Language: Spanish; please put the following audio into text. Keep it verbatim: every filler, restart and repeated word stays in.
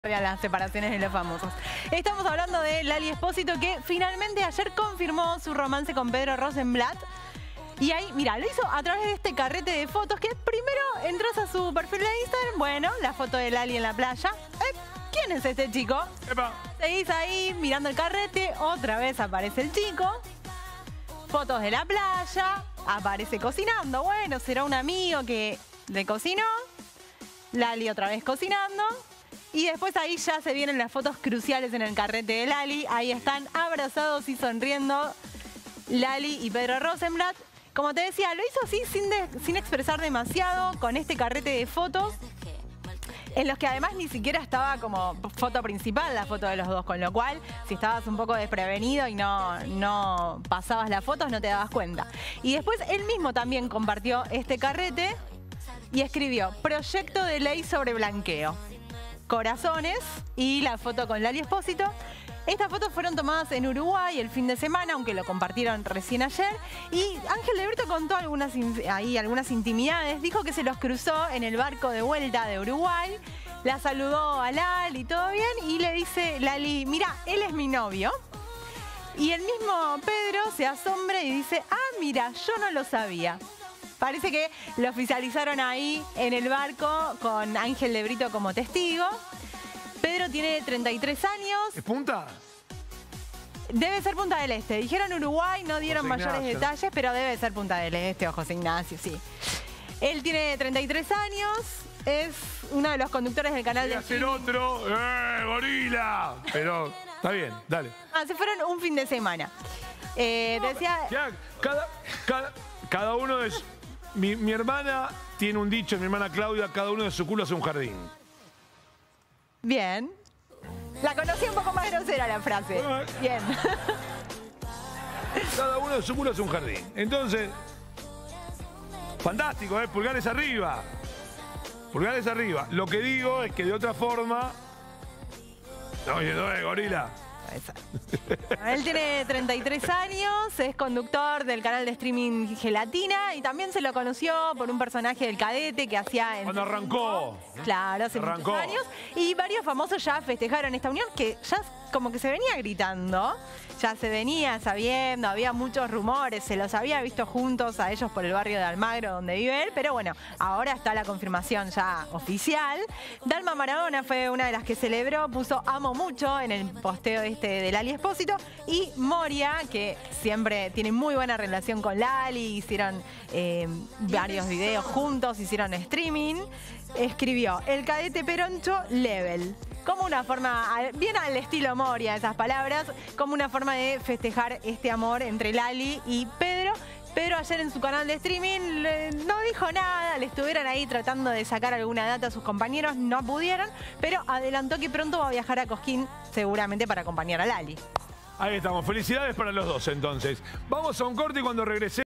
Las separaciones de los famosos. Estamos hablando de Lali Espósito, que finalmente ayer confirmó su romance con Pedro Rosenblatt. Y ahí, mira, lo hizo a través de este carrete de fotos que primero entras a su perfil de Instagram. Bueno, la foto de Lali en la playa. Eh, ¿Quién es este chico? Epa. Seguís ahí mirando el carrete, otra vez aparece el chico. Fotos de la playa, aparece cocinando. Bueno, será un amigo que le cocinó. Lali otra vez cocinando. Y después ahí ya se vienen las fotos cruciales en el carrete de Lali. Ahí están abrazados y sonriendo Lali y Pedro Rosenblatt. Como te decía, lo hizo así sin, de, sin expresar demasiado, con este carrete de fotos, en los que además ni siquiera estaba como foto principal la foto de los dos, con lo cual si estabas un poco desprevenido y no, no pasabas las fotos no te dabas cuenta. Y después él mismo también compartió este carrete y escribió: proyecto de ley sobre blanqueo. Corazones y la foto con Lali Espósito. Estas fotos fueron tomadas en Uruguay el fin de semana, aunque lo compartieron recién ayer. Y Ángel de Brito contó algunas, ahí, algunas intimidades. Dijo que se los cruzó en el barco de vuelta de Uruguay. La saludó a Lali, todo bien. Y le dice Lali: mira, él es mi novio. Y el mismo Pedro se asombra y dice: ah, mira, yo no lo sabía. Parece que lo oficializaron ahí en el barco con Ángel de Brito como testigo. Pedro tiene treinta y tres años. ¿Es Punta? Debe ser Punta del Este. Dijeron Uruguay, no dieron José mayores Ignacio. detalles, pero debe ser Punta del Este o José Ignacio, sí. Él tiene treinta y tres años, es uno de los conductores del canal Voy a de... hacer otro. ¡Eh, gorila! Pero está bien, dale. Ah, se fueron un fin de semana. Eh, decía... Ya, cada, cada, cada uno de... su- Mi, mi hermana tiene un dicho, mi hermana Claudia: cada uno de su culo hace un jardín. Bien. La conocí un poco más grosera la frase. Bien. Cada uno de su culo hace un jardín. Entonces, fantástico, ¿eh? Pulgares arriba. Pulgares arriba. Lo que digo es que de otra forma... No, oye, no es gorila. Él tiene treinta y tres años, es conductor del canal de streaming Gelatina y también se lo conoció por un personaje del Cadete que hacía en... Cuando arrancó. Claro, hace Arrancó. muchos años. Y varios famosos ya festejaron esta unión que ya como que se venía gritando, ya se venía sabiendo, había muchos rumores, se los había visto juntos a ellos por el barrio de Almagro donde vive él, pero bueno, ahora está la confirmación ya oficial. Dalma Maradona fue una de las que celebró, puso amo mucho en el posteo este de Lali Espósito, y Moria, que siempre tiene muy buena relación con Lali, hicieron eh, varios videos juntos, hicieron streaming, escribió: el cadete peroncho level. Como una forma, bien al estilo Moria esas palabras, como una forma de festejar este amor entre Lali y Pedro. Pedro ayer en su canal de streaming le, no dijo nada, le estuvieron ahí tratando de sacar alguna data a sus compañeros, no pudieron, pero adelantó que pronto va a viajar a Cosquín, seguramente para acompañar a Lali. Ahí estamos. Felicidades para los dos, entonces. Vamos a un corte y cuando regresemos...